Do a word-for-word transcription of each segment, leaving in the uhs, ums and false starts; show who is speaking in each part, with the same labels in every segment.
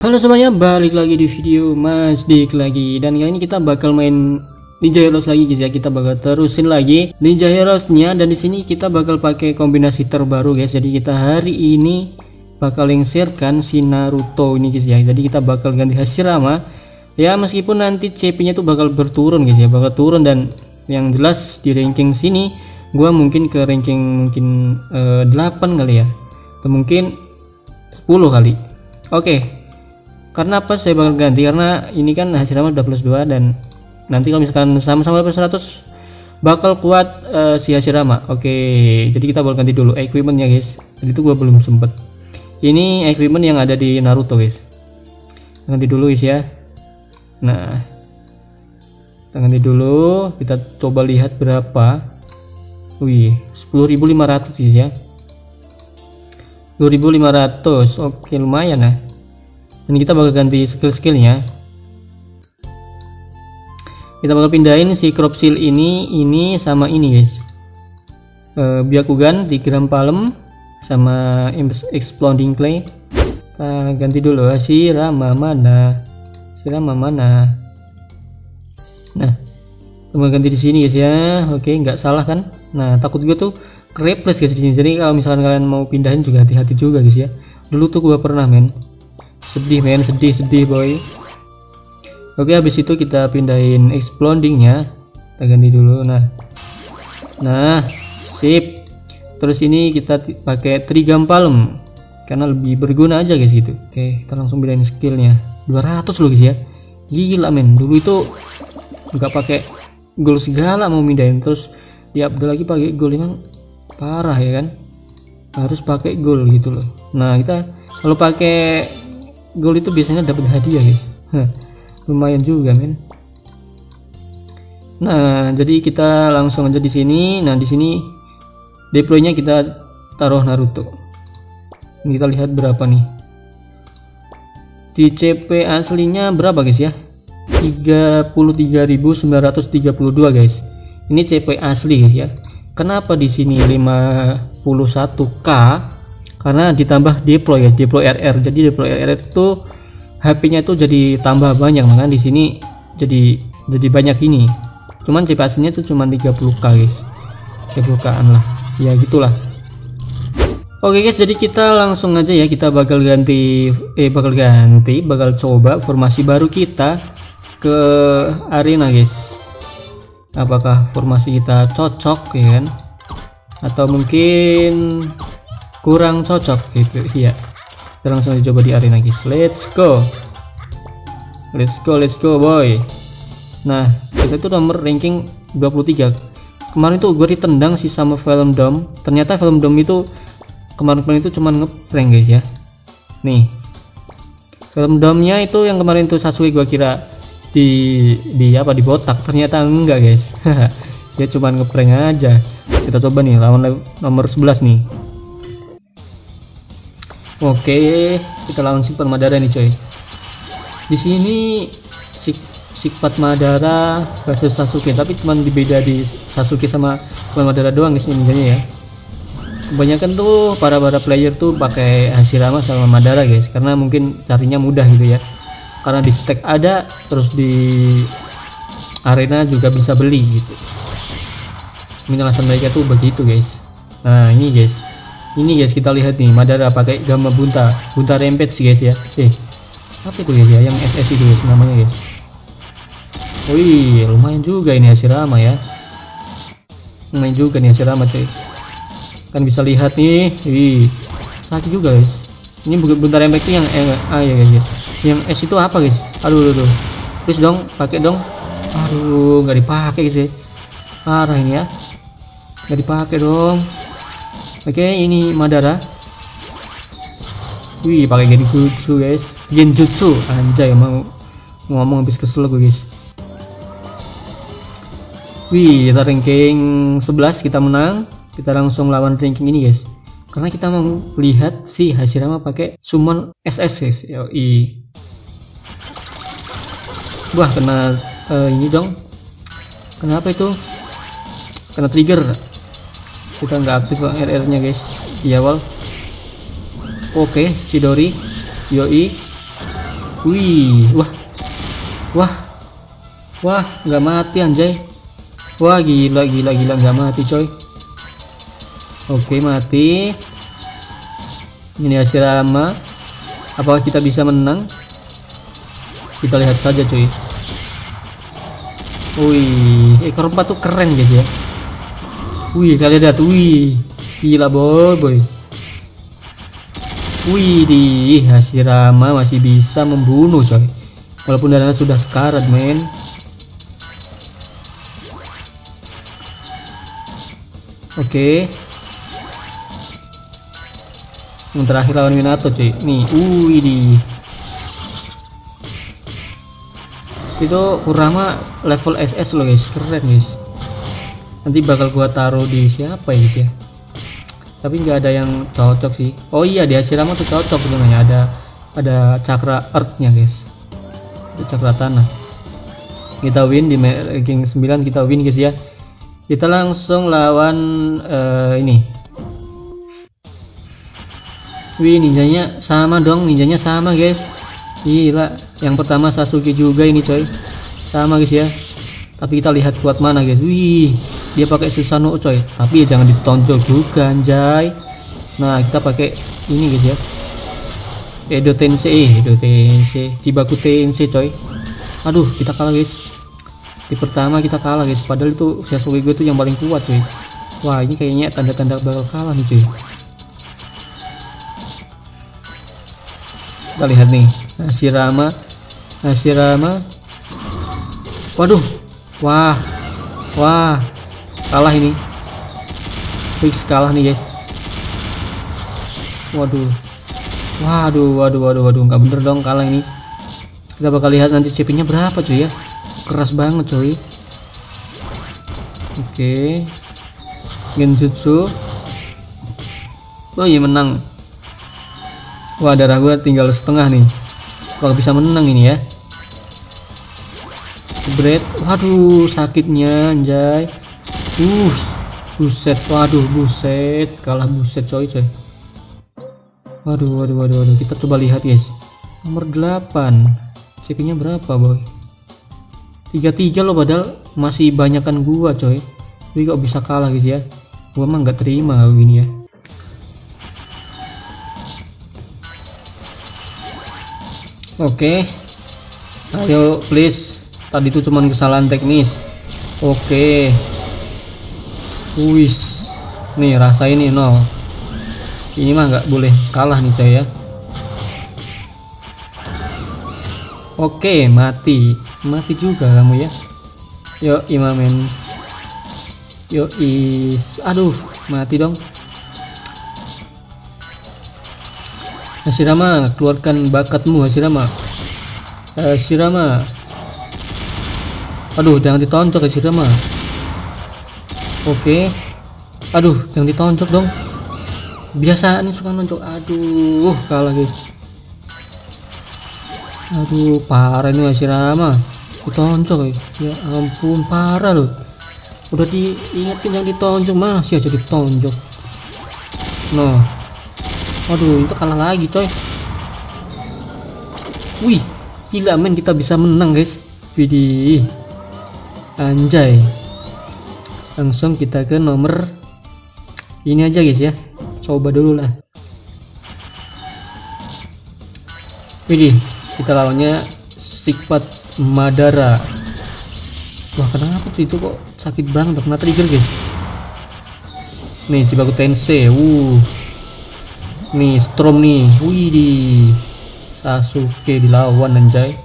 Speaker 1: Halo semuanya, balik lagi di video Mas Dik lagi. Dan kali ini kita bakal main Ninja Heroes lagi guys ya. Kita bakal terusin lagi Ninja Heroes-nya, dan di sini kita bakal pakai kombinasi terbaru guys. Jadi kita hari ini bakal lengsirkan si Naruto ini guys ya. Jadi kita bakal ganti Hashirama. Ya meskipun nanti C P-nya tuh bakal berturun guys ya, bakal turun, dan yang jelas di ranking sini gua mungkin ke ranking mungkin uh, delapan kali ya. Atau mungkin sepuluh kali. Oke. Okay. Karena apa saya bakal ganti? Karena ini kan Hashirama udah plus dua, dan nanti kalau misalkan sama-sama plus seratus bakal kuat uh, si Hashirama. Oke, jadi kita bakal ganti dulu equipmentnya guys. Tadi itu gua belum sempet. Ini equipment yang ada di Naruto guys. Ganti dulu guys ya. Nah, kita ganti dulu. Kita coba lihat berapa. Wih, sepuluh ribu lima ratus guys ya. sepuluh ribu lima ratus. Oke, lumayan ya. Dan kita bakal ganti skill-skillnya. Kita bakal pindahin si crop seal ini, ini sama ini guys. E, Byakugan di Gram Palem sama Exploding Clay. Kita ganti dulu Hashirama mana? Hashirama mana? Nah, kita bakal ganti di sini guys ya. Oke, nggak salah kan? Nah, takut gue tuh replace guys di sini. Jadi kalau misalkan kalian mau pindahin juga hati-hati juga guys ya. Dulu tuh gua pernah men. Sedih men, sedih sedih boy. Oke, habis itu kita pindahin explodingnya, kita ganti dulu. Nah, nah, sip. Terus ini kita pakai Trigam Palem karena lebih berguna aja guys gitu. Oke, kita langsung pindahin skillnya. dua ratus loh guys ya. Gila men. Dulu itu nggak pakai gold segala mau pindahin, terus ya udah lagi pakai gold, emang parah ya kan. Harus pakai gold gitu loh. Nah, kita kalau pakai gold itu biasanya dapat hadiah guys. Lumayan juga men. Nah, jadi kita langsung aja di sini. Nah, di sini deploynya kita taruh Naruto. Ini kita lihat berapa nih. Di C P aslinya berapa guys ya? tiga puluh tiga ribu sembilan ratus tiga puluh dua guys. Ini C P asli guys ya. Kenapa di sini lima puluh satu K? Karena ditambah deploy ya, deploy R R. Jadi deploy R R itu H P-nya itu jadi tambah banyak, makanya di sini jadi jadi banyak ini. Cuman C P aslinya itu cuma tiga puluh K guys. tiga puluh K-an lah. Ya gitulah. Oke guys, jadi kita langsung aja ya, kita bakal ganti eh bakal ganti, bakal coba formasi baru kita ke arena guys. Apakah formasi kita cocok ya kan? Atau mungkin kurang cocok gitu ya. Kita langsung coba di arena guys. Let's go. Let's go, let's go boy. Nah, kita itu nomor ranking dua puluh tiga. Kemarin tuh gue ditendang sih sama Film Dome. Ternyata Film Dome itu kemarin-kemarin itu cuman ngeprank guys ya. Nih. Film Dome-nya itu yang kemarin tuh Sasuke gue kira di di apa di botak, ternyata enggak guys. Dia cuman ngeprank aja. Kita coba nih lawan nomor sebelas nih. Oke, kita lawan Sifat Madara nih coy. Di sini Sik Sifat Madara versus Sasuke, tapi cuman beda di Sasuke sama Sifat Madara doang guys ini ya. Kebanyakan tuh para para player tuh pakai Hashirama sama Madara guys, karena mungkin carinya mudah gitu ya. Karena di stack ada, terus di arena juga bisa beli gitu. Ini alasan mereka tuh begitu guys. Nah ini guys, ini guys kita lihat nih Madara pakai Gamma Bunta, Bunta Rampage guys ya. Eh, apa itu guys ya? Yang S S itu guys namanya guys. Wih, lumayan juga ini Hashirama ya. Lumayan juga nih Hashirama cuy. Kan bisa lihat nih, wih, sakit juga guys. Ini bukan Bunta Rampage itu yang eh, ah ya guys ya. Yang S itu apa guys? Aduh, aduh, aduh. Please dong, pakai dong. Aduh, nggak dipakai guys ya. Parah ini ya. Nggak dipakai dong. Oke, ini Madara. Wih, pakai Genjutsu guys. Genjutsu, anjay, mau ngomong habis kesel gue guys. Wih, kita ranking sebelas, kita menang. Kita langsung lawan ranking ini guys. Karena kita mau lihat si Hashirama pakai summon S S guys. Yoi. Wah, kena uh, ini dong. Kenapa itu? Kena trigger. Kita nggak aktif R R nya guys di awal. Oke, Chidori, Yoi. Wih, wah, wah, wah, nggak mati anjay. Wah, gila, gila, gila, nggak mati coy. Oke, mati. Ini Hashirama. Apakah kita bisa menang? Kita lihat saja cuy. Wih, ekor empat tuh keren guys ya. Wih, kalian lihat, wih, gila boy, boy. Wih, di Hashirama masih bisa membunuh coy. Walaupun darahnya sudah sekarat, men. Oke. Yang terakhir lawan Minato cuy. Nih, wih di. Itu Kurama level S S loh guys, keren guys. Nanti bakal gua taruh di siapa ya guys ya. Tapi nggak ada yang cocok sih. Oh iya, di Hashirama tuh cocok sebenarnya, ada ada cakra earth-nya guys. Itu cakra tanah. Kita win di ranking sembilan, kita win guys ya. Kita langsung lawan uh, ini. Wih, ninjanya sama dong, ninjanya sama guys. Gila, yang pertama Sasuke juga ini coy, sama guys ya. Tapi kita lihat kuat mana guys. Wih, dia pakai Susanoo coy, tapi ya jangan ditonjok juga anjay. Nah, kita pakai ini guys ya, Edo Tensei, Edo Tensei, Chibaku Tensei coy. Aduh, kita kalah guys. Di pertama kita kalah guys, padahal itu Sasuke gue tuh yang paling kuat coy. Wah, ini kayaknya tanda-tanda bakal kalah nih coy. Kita lihat nih, Hashirama, Hashirama. Waduh, wah, wah, kalah ini, fix kalah nih guys. Waduh, waduh, waduh, waduh, waduh, nggak bener dong kalah ini. Kita bakal lihat nanti C P-nya berapa cuy ya, keras banget cuy. Oke, Genjutsu. Oh iya, menang. Wah, darah gue tinggal setengah nih. Kalau bisa menang ini ya. Bread. Waduh, sakitnya anjay. Uh, buset. Waduh, buset. Kalah buset coy coy. Waduh, waduh, waduh, waduh. Kita coba lihat guys. Nomor delapan. C P-nya berapa boy? tiga tiga loh, padahal masih banyakan gua coy. Tapi kok bisa kalah guys ya. Gua mah nggak terima gini ya. Oke, ayo please. Tadi itu cuman kesalahan teknis. Oke, wis, nih rasain ini nol. Ini mah nggak boleh kalah nih saya. Oke, mati, mati juga kamu ya. Yo imamen, yo is, aduh, mati dong. Hashirama, keluarkan bakatmu Hashirama. Hashirama. Aduh, jangan ditonjok Hashirama. Oke. Aduh, jangan ditonjok dong. Biasa ini suka nonjok. Aduh, kalah guys. Aduh, parah ini Hashirama. Ditonjok guys. Ya ampun, parah loh. Udah diingetin yang ditonjok, masih aja ditonjok. Noh. Aduh, itu kalah lagi coy. Wih, gila men, kita bisa menang guys. Widih, anjay. Langsung kita ke nomor ini aja guys ya. Coba dulu lah. Widih, kita lawannya Sikpat Madara. Wah, kenapa tuh itu kok sakit banget, kena trigger guys. Nih, Chibaku Tensei. Uh Nih, Storm nih. Wih, di Sasuke dilawan anjay.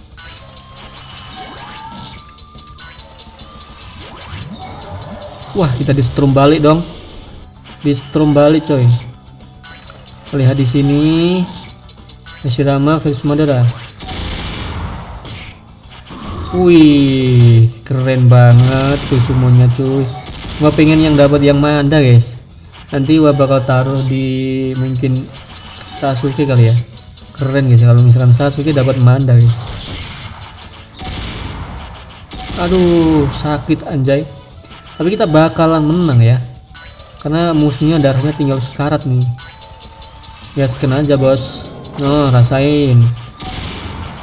Speaker 1: Wah, kita di Storm balik dong. Di Storm balik coy. Lihat di sini. Hashirama versus Madara. Wih, keren banget tuh semuanya cuy. Gua pengen yang dapat yang Manda guys. Nanti gua bakal taruh di mungkin Sasuke kali ya. Keren guys kalau misalkan Sasuke dapat Manda guys. Aduh, sakit anjay. Tapi kita bakalan menang ya, karena musuhnya darahnya tinggal sekarat nih. Ya scan aja bos. No, rasain.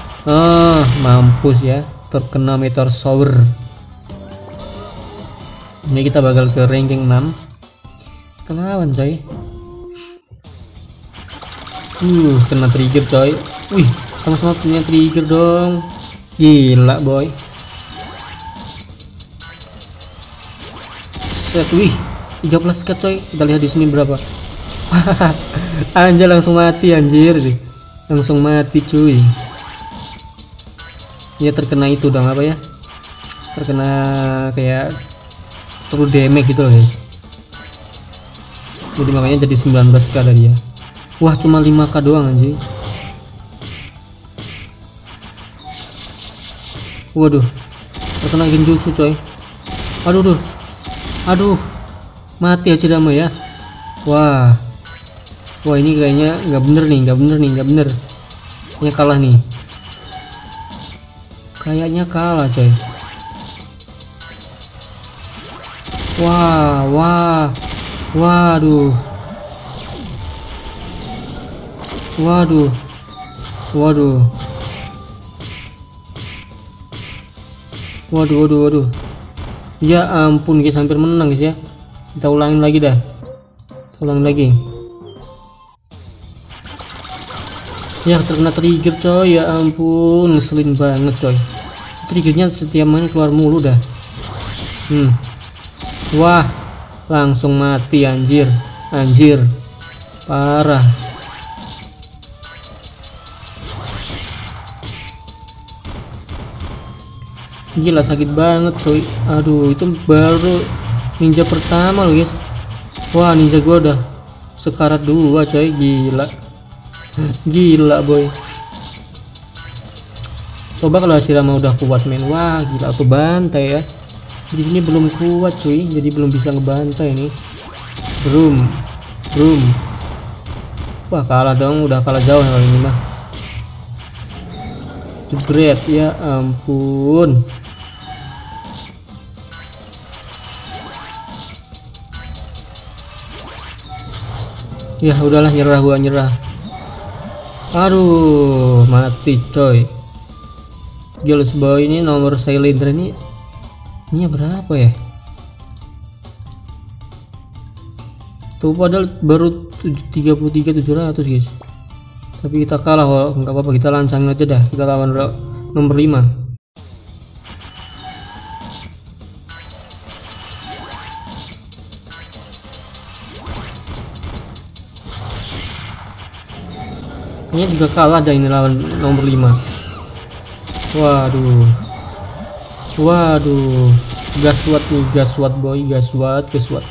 Speaker 1: mampus ya, terkena meteor shower. Ini kita bakal ke ranking enam. Kita lawan coy. Uh, kena trigger coy. Wih, sama-sama punya trigger dong. Gila boy. Set, wih, tiga belas k coy. Kita lihat di sini berapa. Anjir, langsung mati anjir. Langsung mati cuy. Ya terkena itu dong, apa ya? Terkena kayak true damage gitu loh guys. Jadi makanya jadi sembilan belas k dari dia. Wah, cuma lima k doang anjir. Waduh, terkena genjutsu coy. Aduh duh. Aduh, mati aja damai ya. Wah, wah ini kayaknya nggak bener nih, nggak bener nih, nggak bener. Ini kalah nih. Kayaknya kalah coy. Wah, wah, waduh. Waduh, waduh, waduh, waduh, waduh. Ya ampun guys, hampir menang guys ya. Kita ulangin lagi dah. Ulangin lagi. Ya terkena trigger coy, ya ampun, ngeselin banget coy. Triggernya setiap main keluar mulu dah. Hmm. Wah, langsung mati anjir. Anjir. Parah. Gila sakit banget coy. Aduh, itu baru ninja pertama loh guys. Wah, ninja gua udah sekarat dua coy. Gila. Gila boy. Coba kalau Hashirama udah kuat men. Wah gila, auto bantai ya. Di sini belum kuat cuy, jadi belum bisa ngebantai nih. Belum. Belum. Wah kalah dong, udah kalah jauh kali ini mah. Jebret, ya ampun. Ya udahlah, nyerah gua, nyerah. Aduh, mati coy. Gila, sebawah ini nomor cylinder ini ini berapa ya? Tuh padahal baru tiga puluh tiga tujuh ratus guys. Tapi kita kalah, kok nggak apa-apa, kita lancangin aja dah. Kita lawan nomor lima. Ini juga kalah dah, ini lawan nomor lima. Waduh. Waduh. Gaswat nih, gaswat boy, gaswat, gaswat.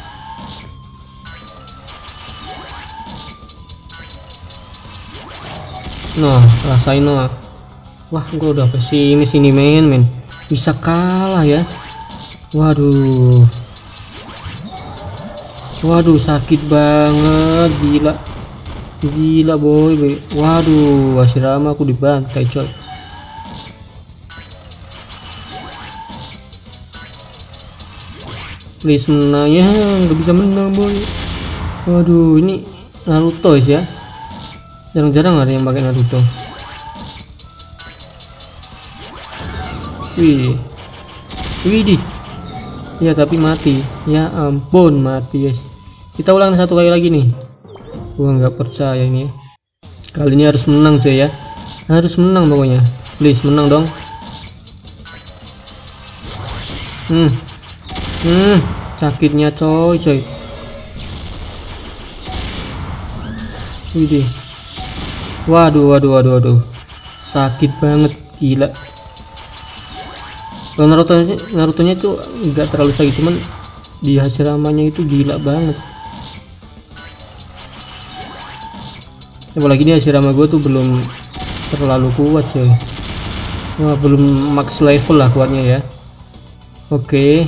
Speaker 1: Nah, rasain nah. Wah, gua udah pesimis ini men, men. Bisa kalah ya. Waduh. Waduh, sakit banget, gila. Gila boy, boy. Waduh, Hashirama aku dibantai coy. Please menang ya, nggak bisa menang boy. Waduh, ini Naruto ya. Jarang-jarang ada yang pakai Naruto. Wih, widih. Ya tapi mati. Ya ampun, mati guys. Kita ulang satu kali lagi nih. Gua nggak percaya ini. Kali ini harus menang coy ya. Harus menang pokoknya. Please menang dong. Hmm. Hmm, sakitnya coy, coy. Widih. Waduh, waduh, waduh, waduh. Sakit banget, gila. Kalau Naruto Naruto-nya itu nggak terlalu sakit, cuman di Hashiramanya itu gila banget. Apalagi di Hashirama gue tuh belum terlalu kuat coy. Wah, belum max level lah kuatnya ya. Oke.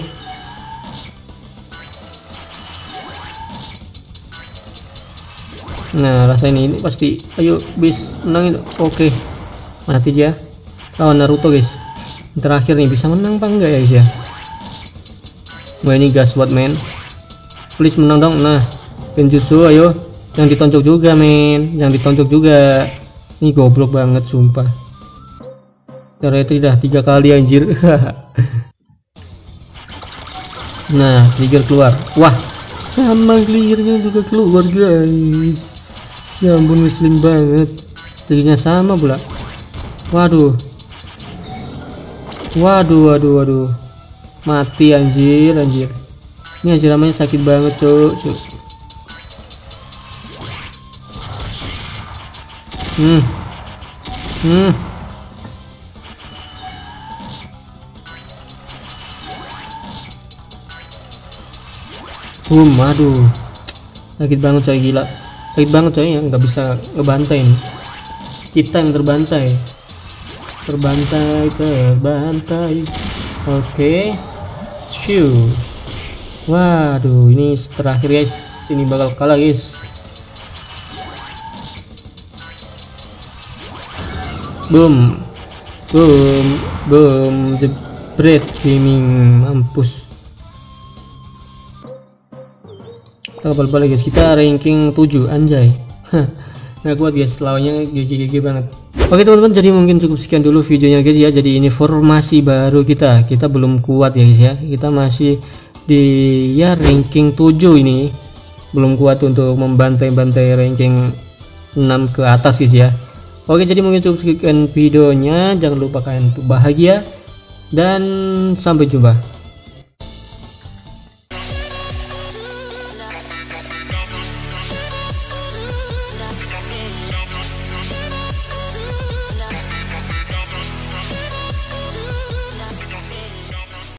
Speaker 1: Nah, rasain ini pasti. Ayo bis, menangin. Oke, mati dia. Lawan Naruto guys. Terakhir nih, bisa menang apa enggak ya guys ya? Wah, ini gas buat men. Please menang dong. Nah, Genjutsu ayo. Yang ditonjok juga men, yang ditonjok juga. Ini goblok banget sumpah. Ternyata dah tiga kali anjir. Nah, trigger keluar. Wah, sama clearnya juga keluar guys. Ya ampun, muslim banget. Triggernya sama pula. Waduh. Waduh, waduh, waduh. Mati anjir, anjir. Ini anjir namanya sakit banget, cuk, cuk. Hmm. Hmm. Boom, aduh. Sakit banget coy, gila. Sakit banget coy, ya nggak bisa ngebantai nih. Kita yang terbantai. Terbantai, terbantai. Oke. Okay. Shoes. Waduh, ini terakhir guys. Ini bakal kalah guys. Boom. Boom. Boom. Jebret gaming. Mampus. Kita balik guys, kita ranking tujuh anjay. Nggak kuat guys, lawannya G G G G banget. Oke teman-teman, jadi mungkin cukup sekian dulu videonya guys ya. Jadi ini formasi baru kita. Kita belum kuat ya guys ya. Kita masih di ya ranking tujuh ini. Belum kuat untuk membantai-bantai ranking enam ke atas guys ya. Oke, jadi mungkin cukup sekian videonya. Jangan lupa kalian untuk bahagia dan sampai jumpa.